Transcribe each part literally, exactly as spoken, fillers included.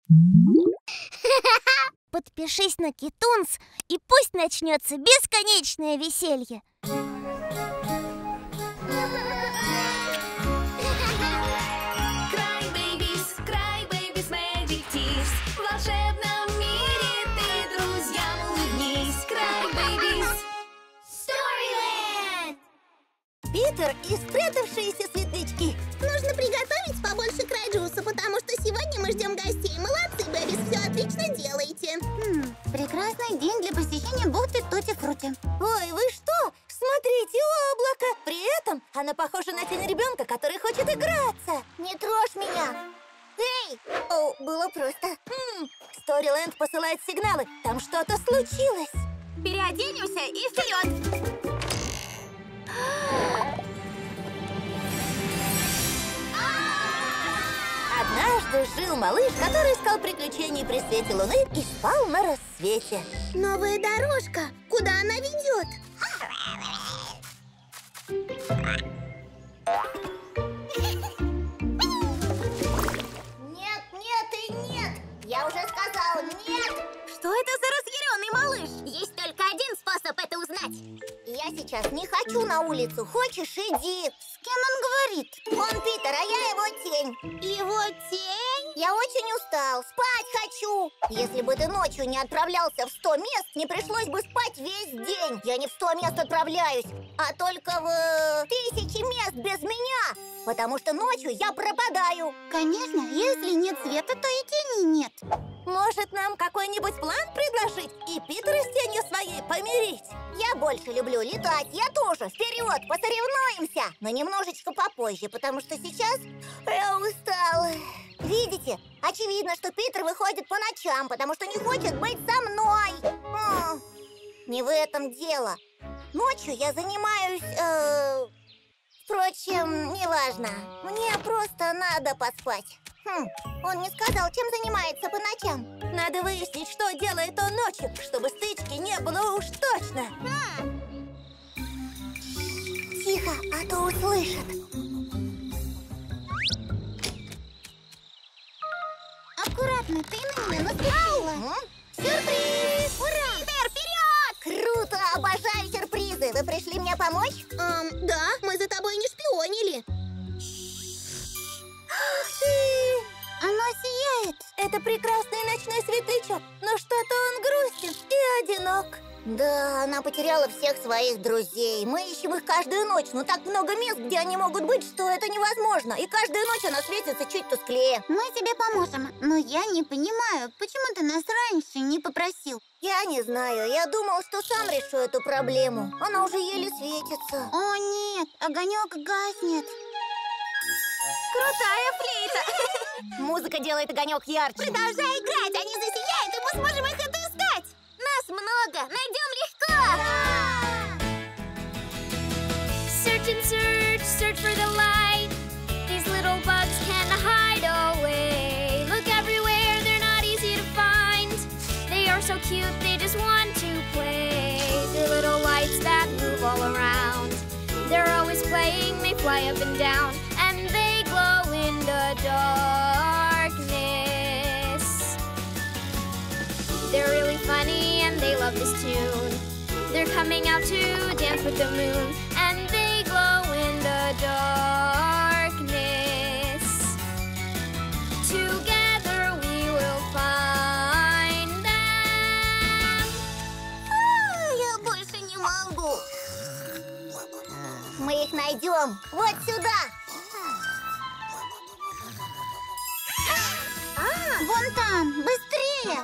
Подпишись на Китунс, и пусть начнется бесконечное веселье. Питер и спрятавшиеся светлячки. Нужно приготовить побольше край-джуса, потому что сегодня мы ждем гостей. Молодцы, Бэбис, все отлично делаете. Хм, прекрасный день для посещения бухты Тути-Фрути. Ой, вы что? Смотрите, облако! При этом она похожа на тень ребенка, который хочет играться. Не трожь меня! Эй! О, было просто. Хм, Storyland посылает сигналы. Там что-то случилось. Переоденемся и вперед! Однажды жил малыш, который искал приключений при свете луны и спал на рассвете. Новая дорожка. Куда она ведет? Нет, нет и нет. Я уже сказал нет. Что это за разъяренный малыш? Есть только один способ это узнать. Я сейчас не хочу на улицу. Хочешь, иди. С кем он говорит? Он Питер, а я его тень. Его тень? Я очень устал. Спать хочу. Если бы ты ночью не отправлялся в сто мест, не пришлось бы спать весь день. Я не в сто мест отправляюсь, а только в тысячи мест без меня. Потому что ночью я пропадаю. Конечно, если нет света, то и тени нет. Может, нам какой-нибудь план предложить и Питера с тенью своей помирить? Я больше люблю летать, я тоже. Вперед, посоревнуемся! Но немножечко попозже, потому что сейчас я устал. Видите? Очевидно, что Питер выходит по ночам, потому что не хочет быть со мной. М-м, не в этом дело. Ночью я занимаюсь... Э... Впрочем, неважно. Мне просто надо поспать. Хм, он не сказал, чем занимается по ночам. Надо выяснить, что делает он ночью, чтобы стычки не было уж точно. Хм. Тихо, а то услышат. Аккуратно, ты на меня наступила. Сюрприз! Ура! Питер, вперед! Круто! Обожаю сюрпризы! Вы пришли мне помочь? Эм, да, мы за тобой не шпионили. Ух ты! Оно сияет. Это прекрасный ночной светлячок, но что-то он грустен и одинок. Да, она потеряла всех своих друзей. Мы ищем их каждую ночь, но так много мест, где они могут быть, что это невозможно. И каждую ночь она светится чуть тусклее. Мы тебе поможем, но я не понимаю, почему ты нас раньше не попросил? Я не знаю, я думал, что сам решу эту проблему. Она уже еле светится. О нет, огонек гаснет. Крутая флейта! Музыка делает огонек ярче. Продолжай играть, они засияют, и мы сможем их отыскать. Нас много, найдем легко! Search and search, search for the light. These little bugs can hide away. Look everywhere, they're not easy to find. They are so cute, they just want to play. They're little lights that move all around. They're always playing, they fly up and down, and they glow in the darkness. They're really funny and they love this tune. They're coming out to dance with the moon, and they glow in the darkness. Together we will find them. А, я больше не могу. Мы их найдем вот сюда. А, вон там, быстрее!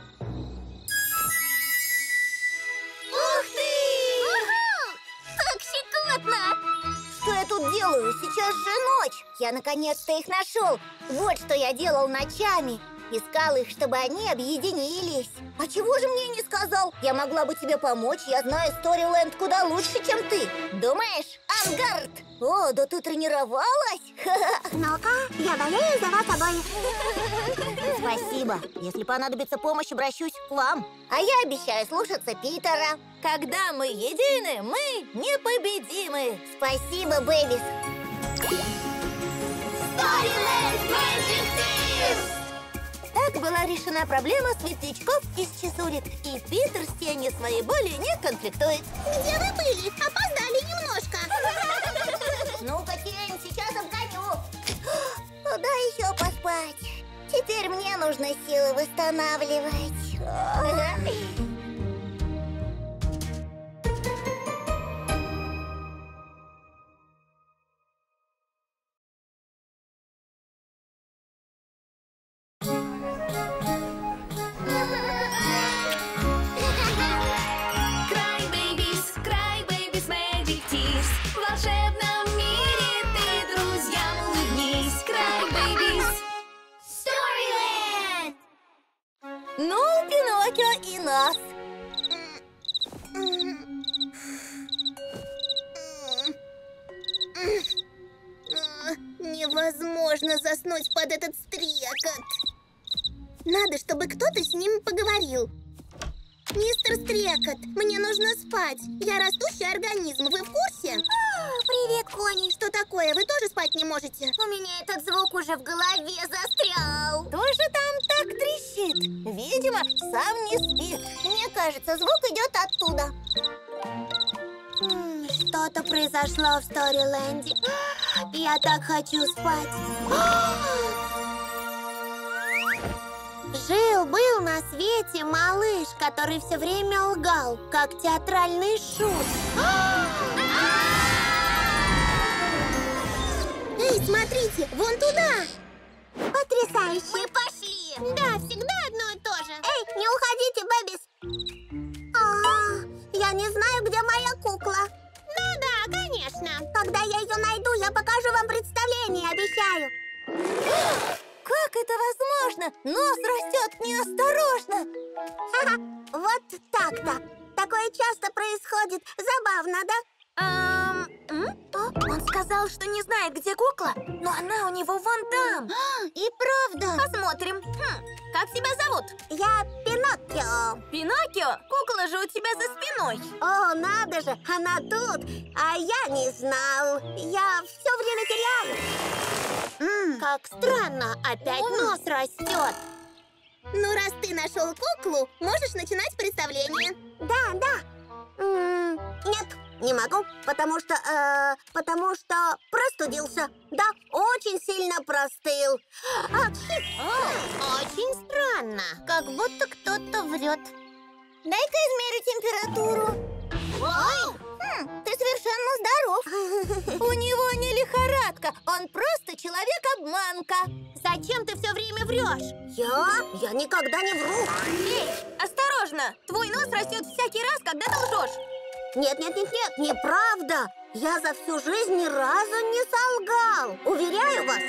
Ух ты! Так щекотно! Что я тут делаю? Сейчас же ночь. Я наконец-то их нашел. Вот что я делал ночами. Искал их, чтобы они объединились. А чего же мне не сказал? Я могла бы тебе помочь. Я знаю Storyland куда лучше, чем ты. Думаешь, Ангард? О, да ты тренировалась? Ну-ка, я болею за вас обоих. Спасибо. Если понадобится помощь, обращусь к вам. А я обещаю слушаться Питера. Когда мы едины, мы непобедимы. Спасибо, Бэбис. Storyland Magic Team! Так была решена проблема светлячков из чесулек, и Питер с тенью своей боли не конфликтует. Где вы были? Опоздали немножко. Ну-ка, тень, сейчас обгоню. Куда еще поспать? Теперь мне нужно силы восстанавливать. Ну, Пиноккио и нас. Невозможно заснуть под этот стрекот. Надо, чтобы кто-то с ним поговорил. Мистер Стрекот, мне нужно спать. Я растущий организм, вы в курсе? А, привет, Кони. Что такое? Вы тоже спать не можете? У меня этот звук уже в голове застрял. Тоже там так трещит? Видимо, сам не спит. Мне кажется, звук идет оттуда. Что-то произошло в Сториленде. Я так хочу спать. Жил-был на свете малыш, который все время лгал, как театральный шут. Эй, смотрите, вон туда! Потрясающе! Мы пошли! Да, всегда одно и то же. Эй, не уходите, Бэбис! А, я не знаю, где моя кукла. Да-да, конечно. Когда я ее найду, я покажу вам представление, обещаю. Как это возможно? Нос растет неосторожно. Ха-ха, вот так-то. Такое часто происходит. Забавно, да? Эм, м? О, он сказал, что не знает, где кукла, но она у него вон там. И правда. Посмотрим. Хм, как тебя зовут? Я Пиноккио. Пиноккио? Кукла же у тебя за спиной. О, надо же, она тут. А я не знал. Я все время теряю. М, как странно, опять нос растет. Ну, раз ты нашел куклу, можешь начинать представление. Да, да. М, нет, не могу, потому что, э, потому что простудился. Да, очень сильно простыл. Апчхи. Очень странно, как будто кто-то врет. Дай-ка измерю температуру. Ой! Хм, ты совершенно здоров. У него не лихорадка, он просто человек-обманка. Зачем ты все время врешь? Я? Я никогда не вру. Эй, осторожно! Твой нос растет всякий раз, когда ты лжешь. Нет, нет, нет, нет, неправда. Я за всю жизнь ни разу не солгал. Уверяю вас.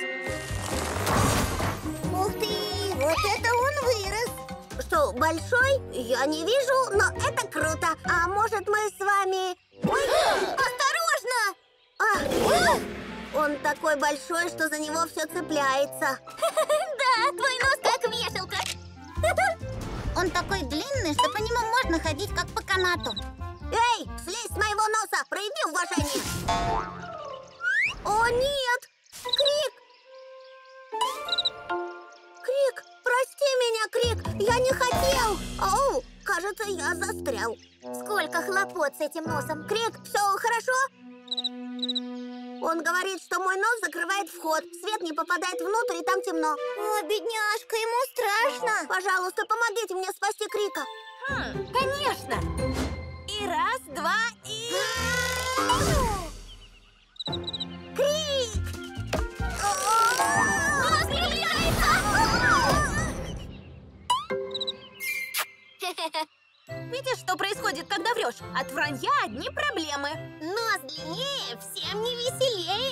Ух ты, вот это он вырос. Что, большой? Я не вижу, но это круто. А может, мы с вами... Ой, осторожно! А, он такой большой, что за него все цепляется. Да, твой нос как вешалка. Он такой длинный, что по нему можно ходить как по канату. Эй, слезь с моего носа, прояви уважение. О, нет! Крик! Крик, прости меня, Крик, я не хотел. Оу, кажется, я застрял. Сколько хлопот с этим носом. Крик, все хорошо? Он говорит, что мой нос закрывает вход. Свет не попадает внутрь, и там темно. О, бедняжка, ему страшно. Пожалуйста, помогите мне спасти Крика. Хм, конечно. И раз, два, и... Крик! Нос приближается! Видишь, что происходит, когда врешь? От вранья одни проблемы. Нос длиннее, всем не веселее.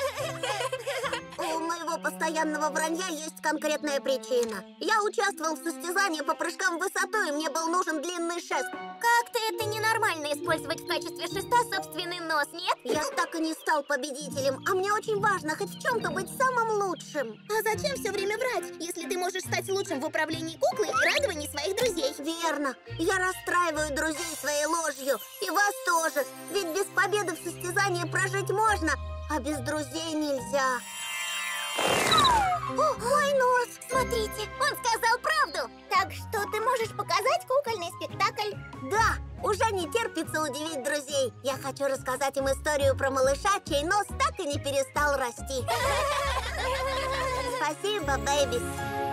У моего постоянного вранья есть конкретная причина. Я участвовал в состязании по прыжкам в высоту, и мне был нужен длинный шест. Как-то это ненормально использовать в качестве шеста собственный нос, нет? Я так и не стал победителем, а мне очень важно хоть в чем-то быть самым лучшим. А зачем все время врать, если ты можешь стать лучшим в управлении куклой и радовании своих друзей? Верно. Я расстраиваю друзей своей ложью. И вас тоже. Ведь без победы в состязании прожить можно, а без друзей нельзя. О, мой нос! Смотрите, он сказал правду! Так что ты можешь показать кукольный спектакль? Да, уже не терпится удивить друзей. Я хочу рассказать им историю про малыша, чей нос так и не перестал расти. Спасибо, Бэйбис.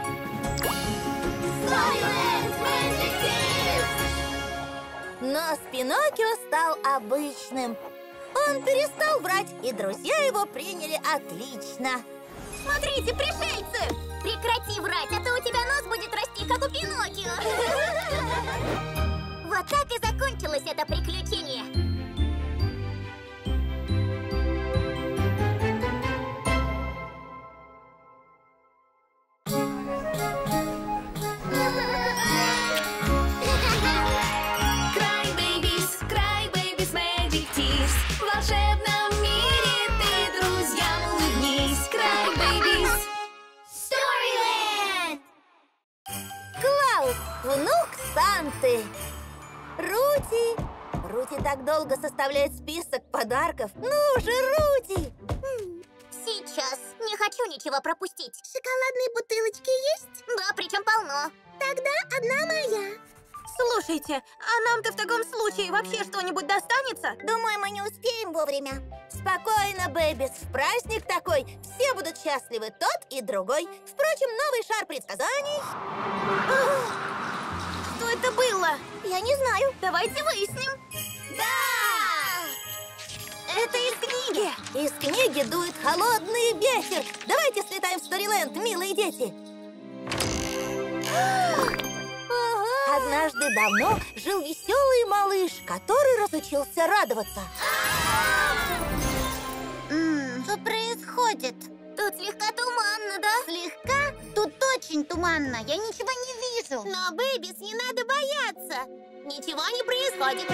Нос Пиноккио стал обычным. Он перестал врать, и друзья его приняли отлично. Смотрите, пришельцы! Прекрати врать, а то у тебя нос будет расти, как у Пиноккио. Вот так и закончилось это приключение. Внук Санты. Руди. Руди так долго составляет список подарков. Ну же, Руди! Сейчас. Не хочу ничего пропустить. Шоколадные бутылочки есть? Да, причем полно. Тогда одна моя. Слушайте, а нам-то в таком случае вообще что-нибудь достанется? Думаю, мы не успеем вовремя. Спокойно, Бэйбис. В праздник такой все будут счастливы, тот и другой. Впрочем, новый шар предсказаний. Что это было? Я не знаю. Давайте выясним. Да! Это из книги. Из книги дует холодный ветер. Давайте слетаем в Сториленд, милые дети. Однажды давно жил веселый малыш, который разучился радоваться. Что происходит? Тут слегка туманно, да? Слегка? Тут очень туманно, я ничего не вижу. Но, Бэйбис, не надо бояться. Ничего не происходит.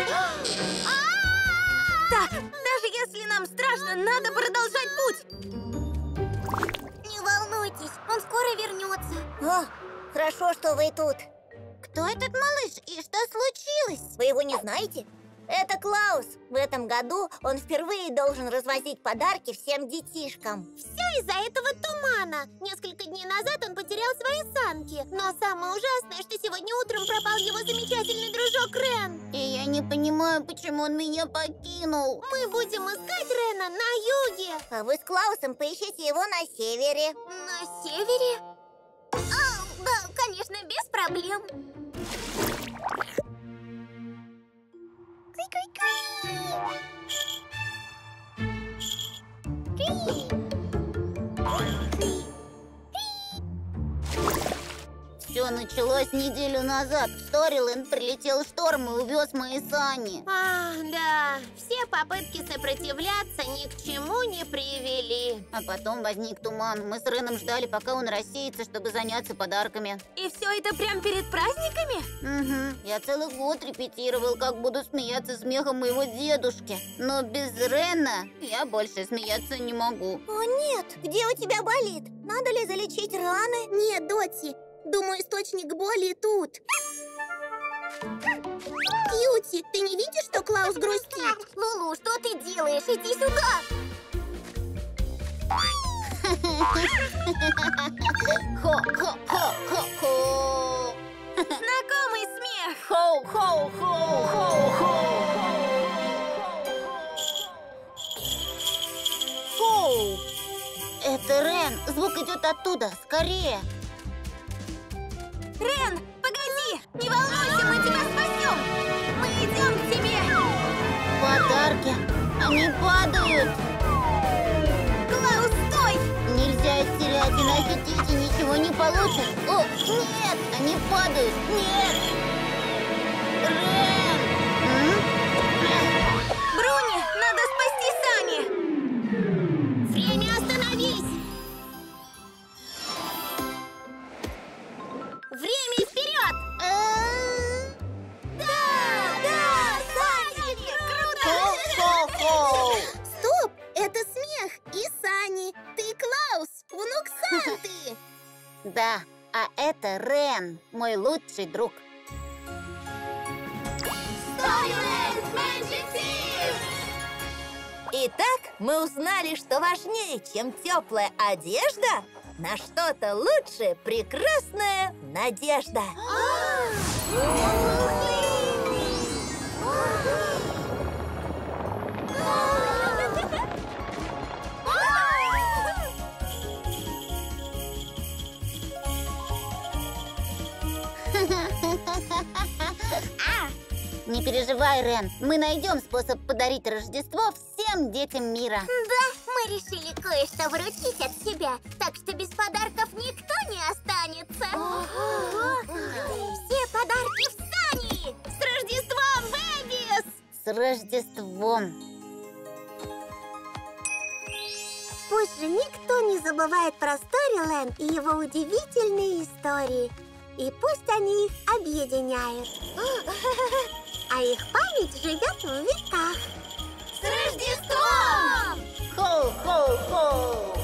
Так, даже если нам страшно, надо продолжать путь. Не волнуйтесь, он скоро вернется. О, хорошо, что вы тут. Кто этот малыш и что случилось? Вы его не знаете? Это Клаус. В этом году он впервые должен развозить подарки всем детишкам. Все из-за этого тумана. Несколько дней назад он потерял свои санки. Но самое ужасное, что сегодня утром пропал его замечательный дружок Рен. И я не понимаю, почему он меня покинул. Мы будем искать Рена на юге. А вы с Клаусом поищите его на севере. На севере? А, да, конечно, без проблем. Все началось неделю назад. В Сториленд прилетел шторм и увез мои сани. А, да. Все попытки сопротивляться ни к чему не привели. А потом возник туман. Мы с Реном ждали, пока он рассеется, чтобы заняться подарками. И все это прям перед праздниками? Угу. Я целый год репетировал, как буду смеяться смехом моего дедушки. Но без Рена я больше смеяться не могу. О, нет! Где у тебя болит? Надо ли залечить раны? Нет, Дотти. Думаю, источник боли тут. Кьюти, ты не видишь, что Клаус грустит? Лулу, что ты делаешь? Иди сюда! Хо-хо-хо-хо-хо! Знакомый смех! Хоу-хоу-хоу-хоу-хоу! Хоу! Это Рен! Звук идет оттуда! Скорее! Рен, погоди! Не волнуйся, мы тебя спасем! Мы идем к тебе! Подарки! Они падают! Клаус, стой! Нельзя их терять, иначе дети ничего не получат! О, нет! Они падают! Нет! Рен! Бруни, надо спасти сани! Время, остановись! Время вперед! Да! Да! Сани! Круто! Хо-хо-хо! Стоп! Это смех и Сани. Ты Клаус, внук Санты. Да, а это Рен, мой лучший друг. Итак, мы узнали, что важнее, чем теплая одежда, на что-то лучше прекрасная надежда. Не переживай, Рен. Мы найдем способ подарить Рождество всем детям мира. Да, мы решили кое-что вручить от себя, так что без подарков никто не останется. Все подарки в Сани! С Рождеством, Бэбис! С Рождеством! Пусть же никто не забывает про Storyland и его удивительные истории. И пусть они их объединяют. А их память живет в веках. С Рождеством! Хоу-хоу-хоу!